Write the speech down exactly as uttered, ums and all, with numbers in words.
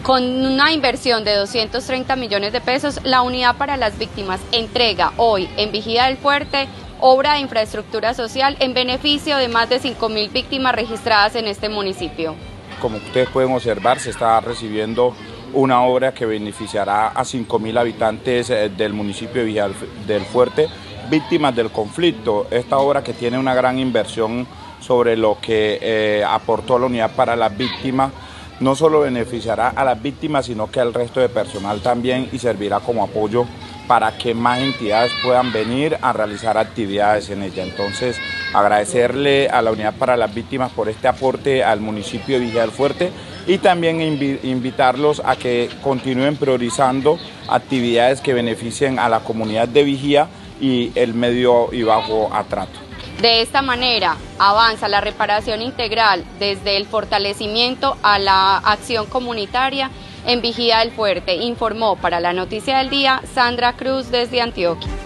Con una inversión de doscientos treinta millones de pesos, la Unidad para las Víctimas entrega hoy en Vigía del Fuerte obra de infraestructura social en beneficio de más de cinco mil víctimas registradas en este municipio. Como ustedes pueden observar, se está recibiendo una obra que beneficiará a cinco mil habitantes del municipio de Vigía del Fuerte, víctimas del conflicto. Esta obra, que tiene una gran inversión sobre lo que eh, aportó la Unidad para las Víctimas, no solo beneficiará a las víctimas, sino que al resto de personal también, y servirá como apoyo para que más entidades puedan venir a realizar actividades en ella. Entonces, agradecerle a la Unidad para las Víctimas por este aporte al municipio de Vigía del Fuerte, y también invi invitarlos a que continúen priorizando actividades que beneficien a la comunidad de Vigía y el medio y bajo atrato. De esta manera avanza la reparación integral desde el fortalecimiento a la acción comunitaria en Vigía del Fuerte, informó para la Noticia del Día Sandra Cruz desde Antioquia.